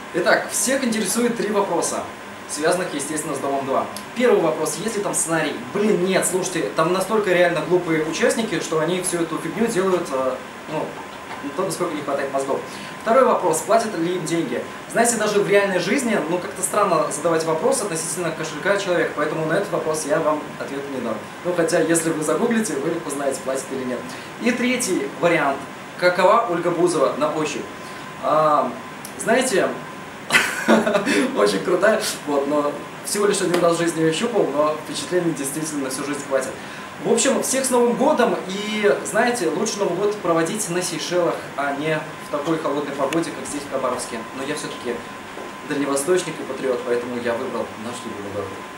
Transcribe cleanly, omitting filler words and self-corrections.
Итак, всех интересует 3 вопроса, связанных, естественно, с Домом 2. Первый вопрос, есть ли там сценарий? Блин, нет, слушайте, там настолько реально глупые участники, что они всю эту фигню делают, ну, то, насколько не хватает мозгов. Второй вопрос, платят ли им деньги? Знаете, даже в реальной жизни, ну, как-то странно задавать вопрос относительно кошелька человека, поэтому на этот вопрос я вам ответа не дам. Ну, хотя, если вы загуглите, вы узнаете, платят или нет. И третий вариант, какова Ольга Бузова на ощупь? Знаете, очень крутая, вот, но всего лишь один раз в жизни ее щупал, но впечатлений действительно на всю жизнь хватит. В общем, всех с Новым годом, и, знаете, лучше Новый год проводить на Сейшелах, а не в такой холодной погоде, как здесь в Хабаровске. Но я все-таки дальневосточник и патриот, поэтому я выбрал наш любимый город.